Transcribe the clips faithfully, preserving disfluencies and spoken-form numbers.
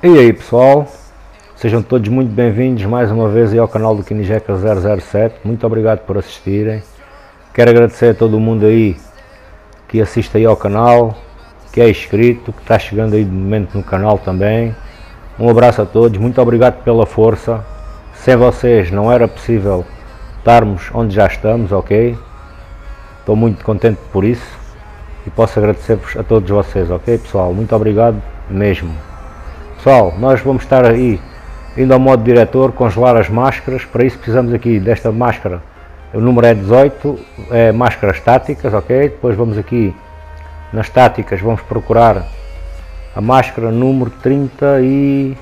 E aí pessoal, sejam todos muito bem-vindos mais uma vez aí ao canal do Kinijeca zero zero sete. Muito obrigado por assistirem. Quero agradecer a todo mundo aí que assiste aí ao canal, que é inscrito, que está chegando aí de momento no canal também. Um abraço a todos, muito obrigado pela força. Sem vocês não era possível estarmos onde já estamos, ok? Estou muito contente por isso e posso agradecer-vos a todos vocês, ok pessoal? Muito obrigado mesmo. Pessoal, nós vamos estar aí indo ao modo diretor, congelar as máscaras. Para isso precisamos aqui desta máscara, o número é dezoito, é máscaras estáticas, ok? Depois vamos aqui nas estáticas, vamos procurar a máscara número trinta e...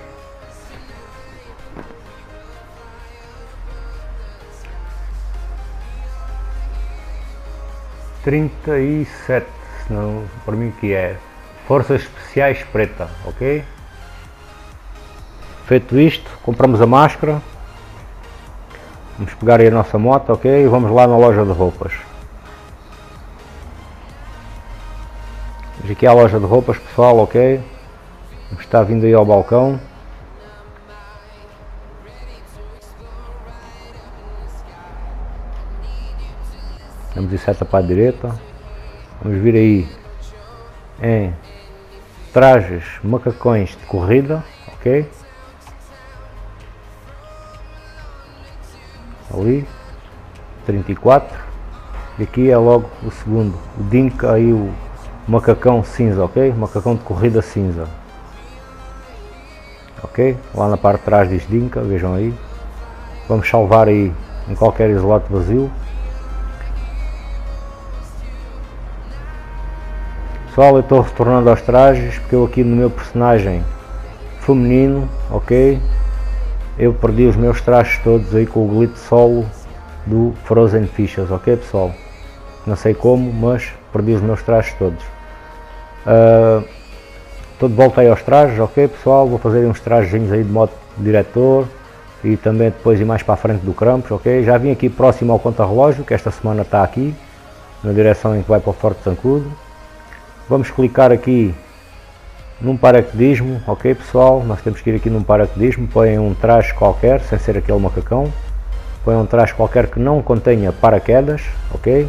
trinta e sete, não, para mim que é Forças Especiais Preta, ok? Feito isto, compramos a máscara, vamos pegar aí a nossa moto, ok? E vamos lá na loja de roupas. Vamos aqui à loja de roupas, pessoal, ok? Vamos estar vindo aí ao balcão. Vamos de seta para a direita. Vamos vir aí em trajes macacões de corrida, ok? Ali, trinta e quatro, e aqui é logo o segundo, o Dinka, aí o macacão cinza, ok? Macacão de corrida cinza, ok? Lá na parte de trás diz Dinka, vejam aí. Vamos salvar aí em qualquer slot vazio. Pessoal, eu estou retornando aos trajes porque eu aqui no meu personagem feminino, ok? Eu perdi os meus trajes todos aí com o glitch solo do Frozen Fishes, ok pessoal? Não sei como, mas perdi os meus trajes todos. Uh, estou de volta aí aos trajes, ok pessoal? Vou fazer uns trajezinhos aí de modo diretor e também depois ir mais para a frente do Krampus, ok? Já vim aqui próximo ao conta-relógio, que esta semana está aqui, na direção em que vai para o Forte Zancudo. Vamos clicar aqui num paraquedismo, ok pessoal? Nós temos que ir aqui num paraquedismo, põem um traje qualquer, sem ser aquele macacão, põem um traje qualquer que não contenha paraquedas, ok?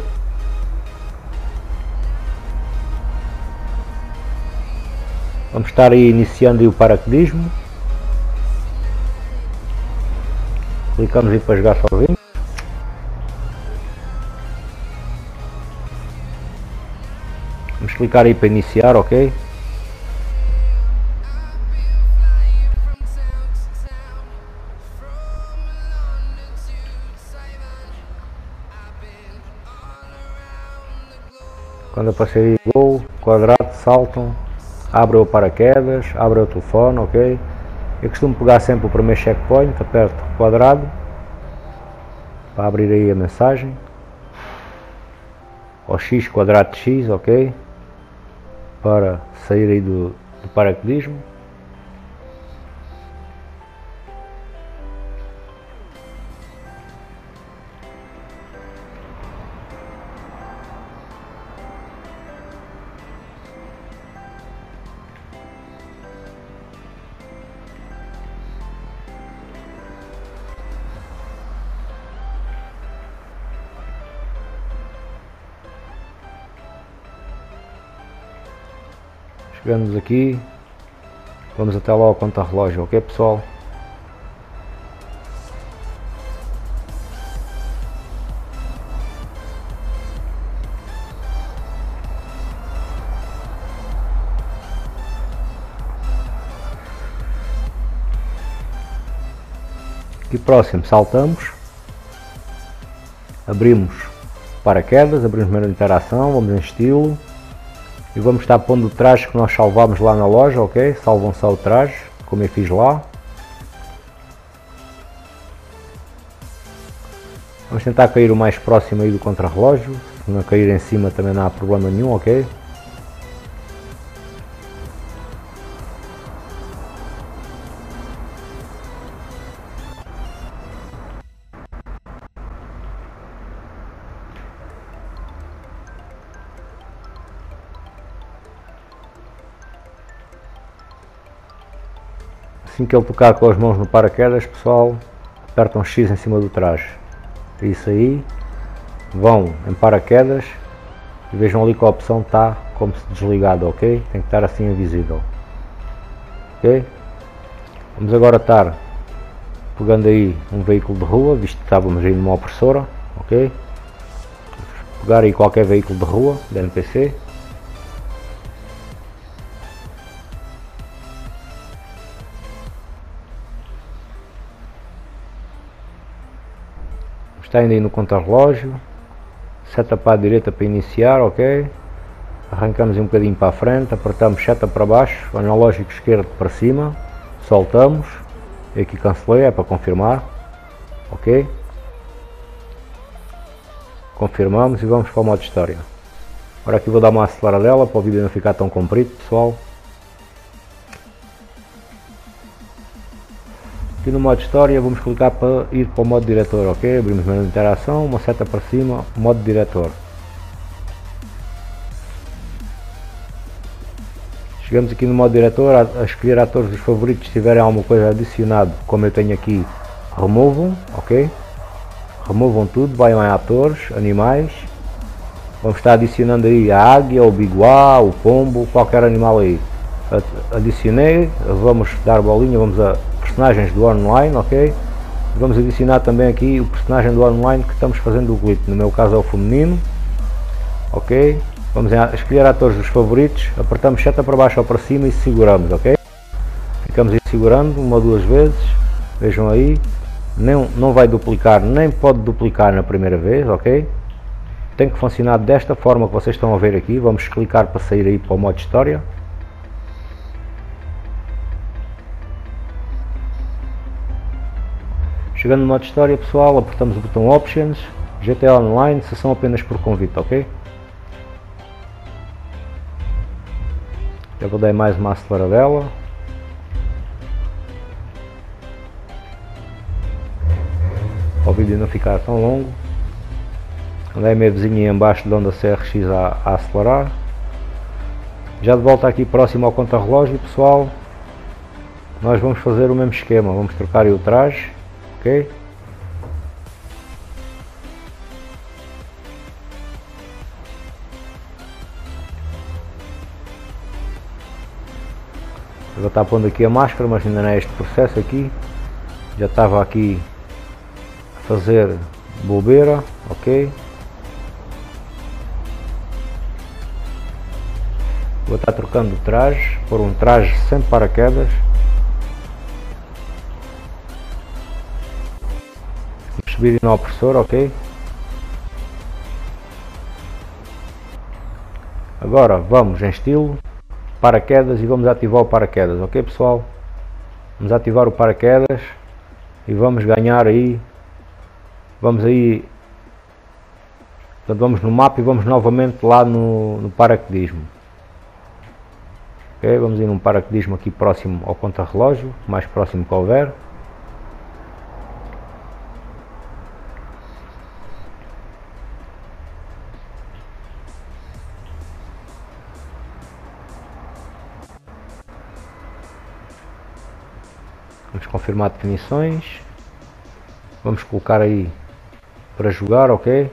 Vamos estar aí iniciando aí o paraquedismo, clicamos aí para jogar sozinho. Vamos clicar aí para iniciar, ok? Quando aparecer aí gol, quadrado, saltam, abre o paraquedas, abre o telefone, ok? Eu costumo pegar sempre o primeiro checkpoint, aperto quadrado para abrir aí a mensagem, ou X quadrado de X, ok? Para sair aí do, do paraquedismo. Chegamos aqui, vamos até lá ao conta-relógio, ok pessoal? Aqui próximo saltamos, abrimos paraquedas, abrimos menu de interação, vamos em estilo. E vamos estar pondo o traje que nós salvámos lá na loja, ok? Salvam só o traje, como eu fiz lá. Vamos tentar cair o mais próximo aí do contrarrelógio. Se não cair em cima também não há problema nenhum, ok? Assim que ele tocar com as mãos no paraquedas, pessoal, apertam X em cima do traje. Isso aí, vão em paraquedas e vejam ali que a opção está como se desligado, ok? Tem que estar assim invisível. Ok? Vamos agora estar pegando aí um veículo de rua, visto que estávamos aí numa opressora, ok? Vamos pegar aí qualquer veículo de rua, da N P C. Está indo aí no contra-relógio, seta para a direita para iniciar, ok? Arrancamos um bocadinho para a frente, apertamos seta para baixo, analógico esquerdo para cima, soltamos, e aqui cancelei, é para confirmar, ok? Confirmamos e vamos para o modo história. Agora aqui vou dar uma aceleradela para o vídeo não ficar tão comprido, pessoal. Aqui no modo história vamos clicar para ir para o modo diretor, ok? Abrimos menu de interação, uma seta para cima, modo diretor. Chegamos aqui no modo diretor, a, a escolher atores dos favoritos, se tiverem alguma coisa adicionado, como eu tenho aqui, removam, ok? Removam tudo, vai em atores, animais. Vamos estar adicionando aí a águia, o biguá, o pombo, qualquer animal aí. Adicionei, vamos dar bolinha, vamos a personagens do online, ok? Vamos adicionar também aqui o personagem do online que estamos fazendo o glitch, no meu caso é o feminino, ok? Vamos a escolher atores dos favoritos, apertamos seta para baixo ou para cima e seguramos, ok? Ficamos aí segurando uma ou duas vezes, vejam aí, não, não vai duplicar, nem pode duplicar na primeira vez, ok? Tem que funcionar desta forma que vocês estão a ver aqui, vamos clicar para sair aí para o modo história. Chegando no modo história, pessoal, apertamos o botão Options, G T A Online, sessão apenas por convite, ok? Eu vou dar mais uma aceleradela. Para o vídeo não ficar tão longo. Andei a minha vizinha embaixo de onde a C R X a, a acelerar. Já de volta aqui próximo ao contra-relógio, pessoal. Nós vamos fazer o mesmo esquema, vamos trocar aí o traje, ok? Eu vou estar pondo aqui a máscara, mas ainda não é este processo aqui. Já estava aqui a fazer bobeira, ok? Vou estar trocando o traje, por um traje sem paraquedas. Vamos subir na opressora, ok? Agora vamos em estilo, paraquedas e vamos ativar o paraquedas, ok pessoal? Vamos ativar o paraquedas e vamos ganhar aí, vamos aí, portanto, vamos no mapa e vamos novamente lá no, no paraquedismo. Ok, vamos ir num paraquedismo aqui próximo ao contra-relógio, mais próximo que houver. Vamos confirmar definições. Vamos colocar aí para jogar, ok?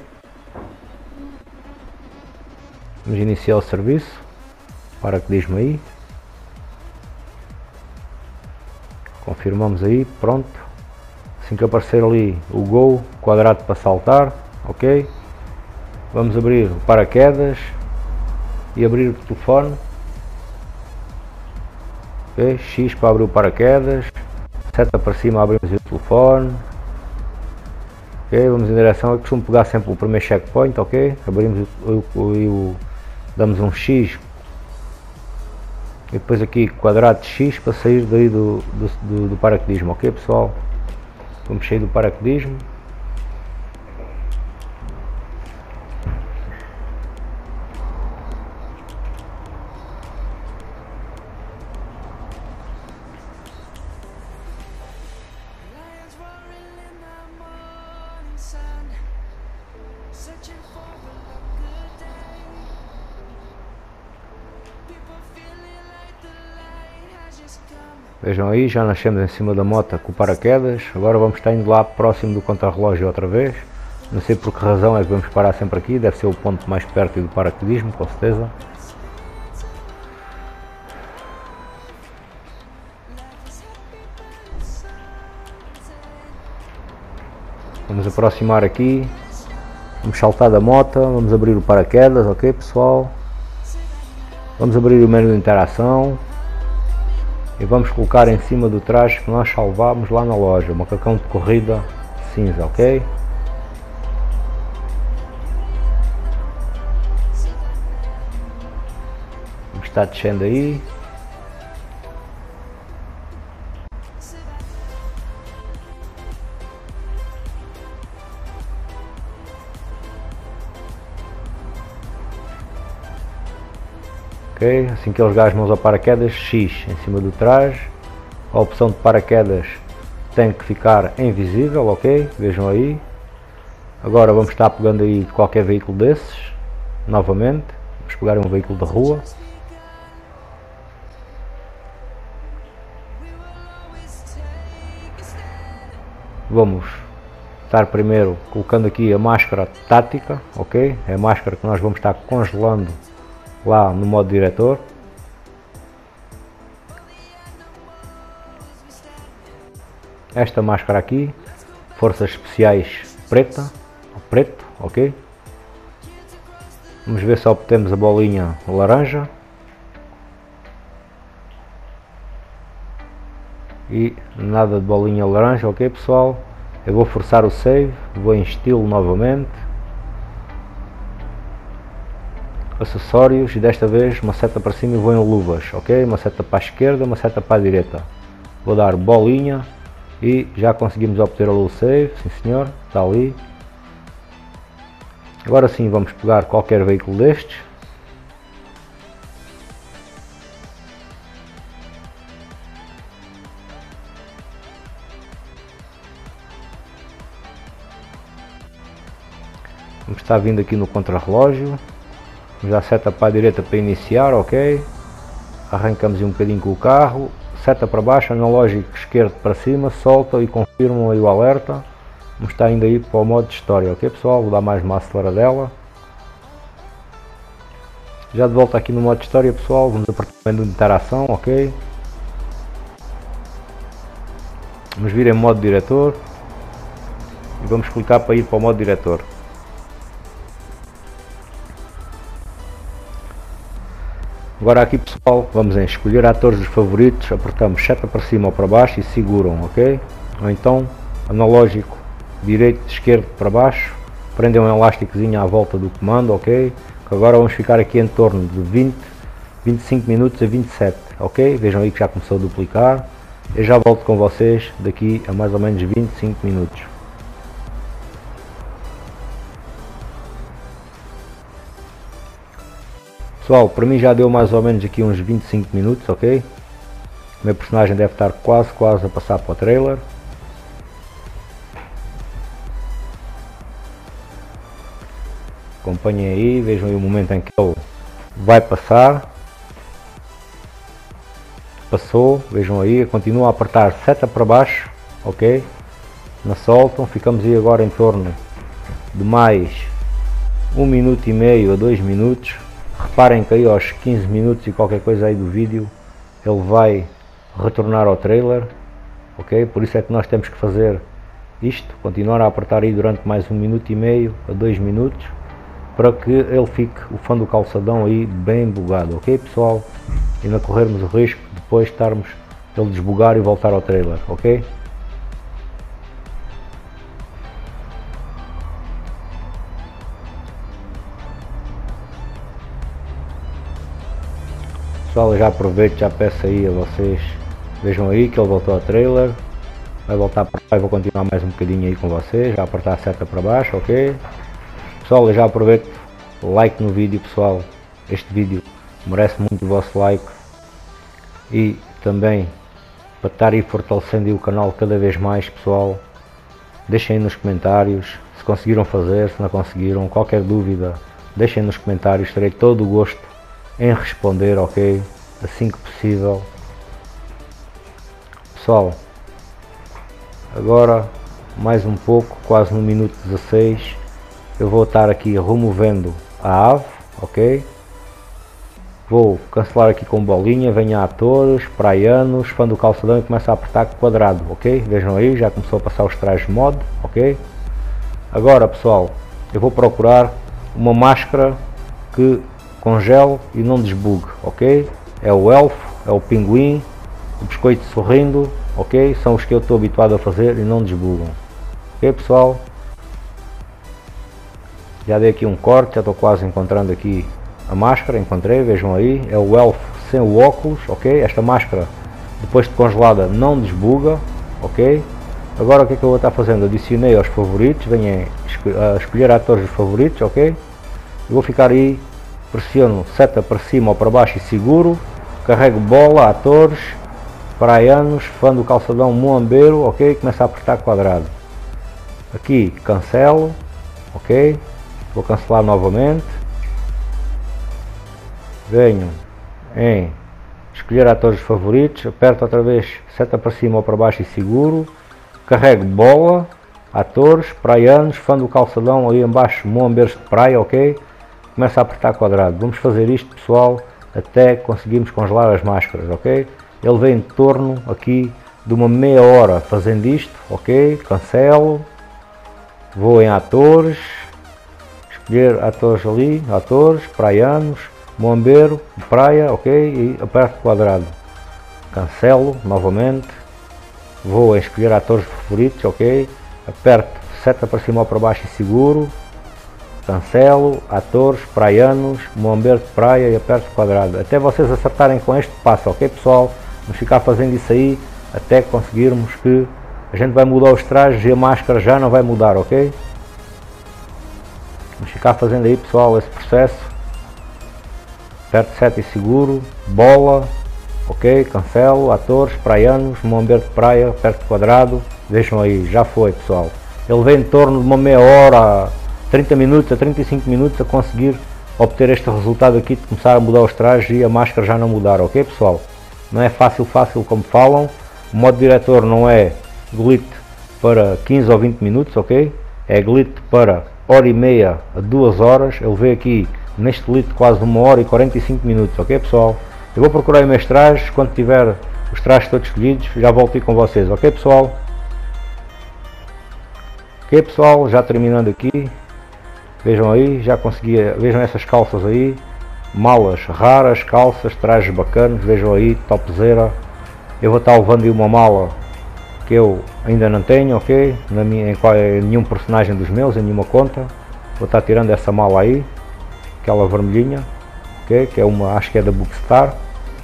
Vamos iniciar o serviço. Paraquedismo aí. Confirmamos aí, pronto. Assim que aparecer ali o Go, quadrado para saltar, ok? Vamos abrir o paraquedas e abrir o telefone. Ok, X para abrir o paraquedas. Seta para cima, abrimos o telefone. Ok, vamos em direção, eu costumo pegar sempre o primeiro checkpoint, ok? Abrimos o, o, o, damos um X e depois aqui quadrado de X para sair daí do, do, do, do paraquedismo, ok pessoal? Vamos sair do paraquedismo. Vejam aí, já nascemos em cima da moto com o paraquedas. Agora vamos estar indo lá próximo do contrarrelógio outra vez. Não sei por que razão é que vamos parar sempre aqui. Deve ser o ponto mais perto do paraquedismo, com certeza. Vamos aproximar aqui. Vamos saltar da moto. Vamos abrir o paraquedas, ok pessoal? Vamos abrir o menu de interação. E vamos colocar em cima do traje que nós salvámos lá na loja, macacão de corrida cinza, ok? Vamos estar descendo aí. Okay. Assim que eles gastam mãos ao paraquedas, X em cima do traje, a opção de paraquedas tem que ficar invisível, ok? Vejam aí. Agora vamos estar pegando aí qualquer veículo desses, novamente, vamos pegar um veículo da rua. Vamos estar primeiro colocando aqui a máscara tática, ok? É a máscara que nós vamos estar congelando lá no modo diretor. Esta máscara aqui, forças especiais preta, preto, ok? Vamos ver se obtemos a bolinha laranja. E nada de bolinha laranja, ok pessoal? Eu vou forçar o save, vou em estilo novamente. Acessórios, e desta vez uma seta para cima e vou em luvas, ok? Uma seta para a esquerda, uma seta para a direita. Vou dar bolinha e já conseguimos obter o save, sim senhor, está ali. Agora sim vamos pegar qualquer veículo destes. Vamos estar vindo aqui no contrarrelógio. Já seta para a direita para iniciar, ok? Arrancamos um bocadinho com o carro, seta para baixo, analógico esquerdo para cima, solta e confirmam aí o alerta. Vamos estar indo aí para o modo de história, ok pessoal? Vou dar mais uma aceleradela. Já de volta aqui no modo de história pessoal, vamos apertar o menu de interação, ok? Vamos vir em modo diretor e vamos clicar para ir para o modo diretor. Agora aqui pessoal, vamos em escolher atores dos favoritos, apertamos seta para cima ou para baixo e seguram, ok? Ou então, analógico, direito, esquerdo para baixo, prendem um elásticozinho à volta do comando, ok? Que agora vamos ficar aqui em torno de vinte, vinte e cinco minutos a vinte e sete, ok? Vejam aí que já começou a duplicar. Eu já volto com vocês daqui a mais ou menos vinte e cinco minutos. Pessoal, para mim já deu mais ou menos aqui uns vinte e cinco minutos, ok? O meu personagem deve estar quase, quase a passar para o trailer. Acompanhem aí, vejam aí o momento em que ele vai passar. Passou, vejam aí, continua a apertar seta para baixo, ok? Não soltam, ficamos aí agora em torno de mais um minuto e meio a dois minutos. Reparem que aí aos quinze minutos e qualquer coisa aí do vídeo ele vai retornar ao trailer, ok? Por isso é que nós temos que fazer isto, continuar a apertar aí durante mais um minuto e meio a dois minutos para que ele fique, o fã do calçadão aí bem bugado, ok pessoal? E não corrermos o risco de depois estarmos ele desbugar e voltar ao trailer, ok? Pessoal, eu já aproveito, já peço aí a vocês, vejam aí que ele voltou ao trailer, vai voltar para cá e vou continuar mais um bocadinho aí com vocês, já apertar a seta para baixo, ok? Pessoal, eu já aproveito, like no vídeo pessoal, este vídeo merece muito o vosso like e também para estar aí fortalecendo aí o canal cada vez mais pessoal, deixem aí nos comentários se conseguiram fazer, se não conseguiram, qualquer dúvida, deixem nos comentários, terei todo o gosto em responder, ok? Assim que possível. pessoal, agora mais um pouco, quase no minuto dezasseis, eu vou estar aqui removendo a ave, ok? Vou cancelar aqui com bolinha, venha atores, praianos, fã do calçadão e começa a apertar quadrado, ok? Vejam aí, já começou a passar os trajes de mod, ok? Agora pessoal, eu vou procurar uma máscara que congele e não desbugue, ok? É o elfo, é o pinguim, o biscoito sorrindo, ok? São os que eu estou habituado a fazer e não desbugam, ok pessoal? Já dei aqui um corte, já estou quase encontrando aqui a máscara, encontrei, vejam aí, é o elfo sem o óculos, ok? Esta máscara depois de congelada não desbuga, ok? Agora o que é que eu vou estar fazendo? Adicionei aos favoritos, venho a escolher atores dos favoritos, ok? Eu vou ficar aí, pressiono seta para cima ou para baixo e seguro, carrego bola, atores, praianos, fã do calçadão, muambeiro, ok? Começa a apertar quadrado. Aqui cancelo, ok? Vou cancelar novamente. Venho em escolher atores favoritos, aperto outra vez seta para cima ou para baixo e seguro, carrego bola, atores, praianos, fã do calçadão ali embaixo, muambeiros de praia, ok? Começa a apertar quadrado. Vamos fazer isto pessoal até conseguirmos congelar as máscaras, ok? Ele vem em torno aqui de uma meia hora fazendo isto, ok? Cancelo, vou em atores, escolher atores ali, atores, praianos, muambeiro, praia, ok? E aperto quadrado. Cancelo novamente, vou em escolher atores favoritos, ok? Aperto seta para cima ou para baixo e seguro, cancelo, atores, praianos, muambeiro de praia e aperto quadrado. Até vocês acertarem com este passo, ok pessoal? Vamos ficar fazendo isso aí até conseguirmos que a gente vai mudar os trajes e a máscara já não vai mudar, ok? Vamos ficar fazendo aí pessoal esse processo. Aperto seta e seguro, bola, ok, cancelo, atores, praianos, muambeiro de praia, aperto quadrado, vejam aí, já foi pessoal. Ele vem em torno de uma meia hora, trinta minutos a trinta e cinco minutos a conseguir obter este resultado aqui de começar a mudar os trajes e a máscara já não mudar, ok pessoal? Não é fácil, fácil como falam, o modo diretor não é glitch para quinze ou vinte minutos, ok? É glitch para hora e meia a duas horas, ele vê aqui neste glitch quase uma hora e quarenta e cinco minutos, ok pessoal? Eu vou procurar os meus trajes, quando tiver os trajes todos escolhidos, já volto aí com vocês, ok pessoal? Ok pessoal, já terminando aqui, vejam aí, já consegui, vejam essas calças aí, malas raras, calças, trajes bacanas, vejam aí, topzera. Eu vou estar levando aí uma mala que eu ainda não tenho, ok? Na minha, em, qual, em nenhum personagem dos meus, em nenhuma conta. Vou estar tirando essa mala aí, aquela vermelhinha, ok? Que é uma, acho que é da Bookstar.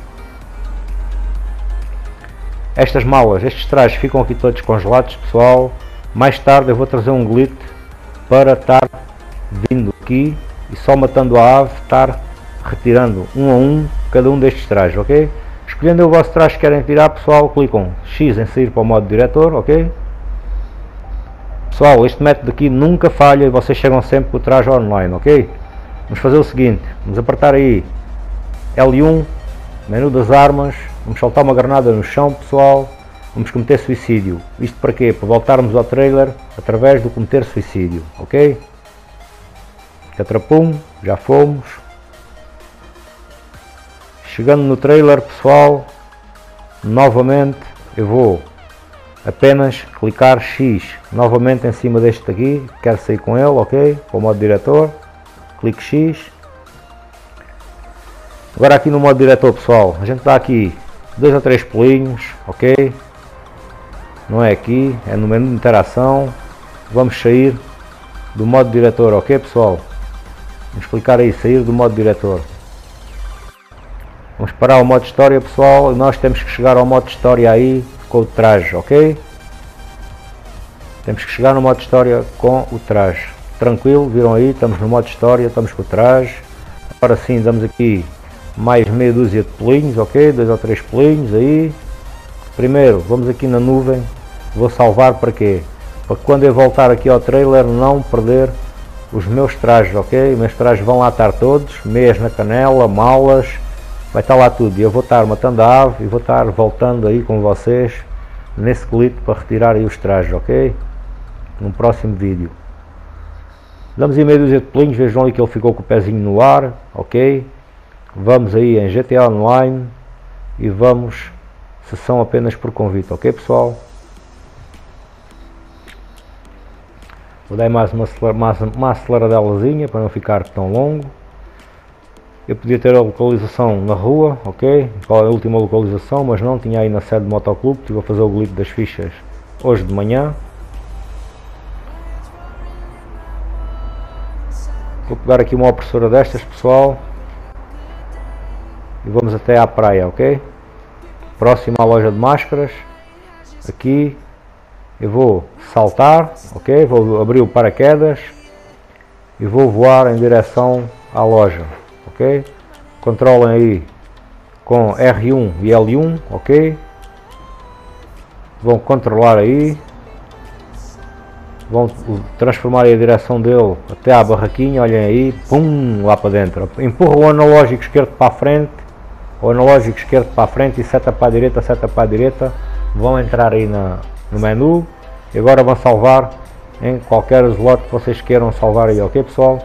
Estas malas, estes trajes ficam aqui todos congelados, pessoal. Mais tarde eu vou trazer um glitch para estar vindo aqui e só matando a ave, estar retirando um a um cada um destes trajes, ok? Escolhendo o vosso traje que querem tirar, pessoal, clicam X em sair para o modo diretor, ok? Pessoal, este método aqui nunca falha e vocês chegam sempre com o traje online, ok? Vamos fazer o seguinte, vamos apertar aí L um, menu das armas, vamos soltar uma granada no chão, pessoal, vamos cometer suicídio. Isto para quê? Para voltarmos ao trailer através do cometer suicídio, ok? Catrapum, já fomos. Chegando no trailer, pessoal, novamente eu vou apenas clicar X novamente em cima deste aqui, quero sair com ele, ok? Para o modo diretor, clique X. Agora aqui no modo diretor, pessoal, a gente dá aqui dois ou três pulinhos, ok? Não é aqui, é no menu de interação. Vamos sair do modo diretor, ok pessoal? Vamos clicar aí, sair do modo diretor. Vamos parar o modo história, pessoal, e nós temos que chegar ao modo história aí com o traje, ok? Temos que chegar no modo história com o traje. Tranquilo, viram aí, estamos no modo história, estamos com o traje. Agora sim, damos aqui mais meia dúzia de pulinhos, ok? Dois ou três pulinhos aí. Primeiro, vamos aqui na nuvem, vou salvar para quê? Para que quando eu voltar aqui ao trailer não perder os meus trajes, ok? Os meus trajes vão lá estar todos, meias na canela, malas, vai estar lá tudo. E eu vou estar matando a ave e vou estar voltando aí com vocês nesse glitch para retirar aí os trajes, ok? Num próximo vídeo. Damos aí meia dúzia de pulinhos, vejam ali que ele ficou com o pezinho no ar, ok? Vamos aí em G T A Online e vamos, sessão apenas por convite, ok pessoal? Vou dar mais uma, mais uma aceleradelazinha para não ficar tão longo. Eu podia ter a localização na rua, ok? Qual é a última localização, mas não, tinha aí na sede do Motoclube. Estive a fazer o glitch das fichas hoje de manhã. Vou pegar aqui uma opressora destas, pessoal, e vamos até à praia, ok? Próximo à loja de máscaras. Aqui eu vou saltar, ok? Vou abrir o paraquedas e vou voar em direção à loja, ok? Controlem aí com R um e L um, ok? Vão controlar aí, vão transformar aí a direção dele até à barraquinha, olhem aí, pum, lá para dentro. Empurra o analógico esquerdo para a frente, o analógico esquerdo para a frente e seta para a direita, seta para a direita. Vão entrar aí na, no menu e agora vão salvar em qualquer slot que vocês queiram salvar aí, ok pessoal?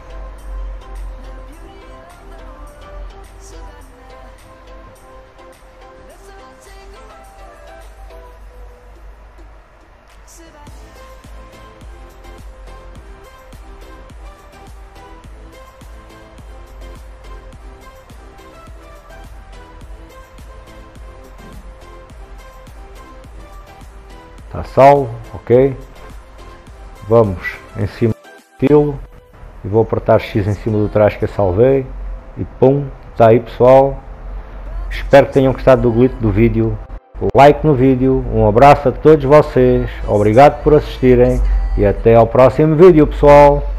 Está salvo, ok? Vamos em cima do estilo e vou apertar X em cima do traje que eu salvei e pum, está aí pessoal. Espero que tenham gostado do glitch do vídeo. Like no vídeo, um abraço a todos vocês, obrigado por assistirem e até ao próximo vídeo pessoal.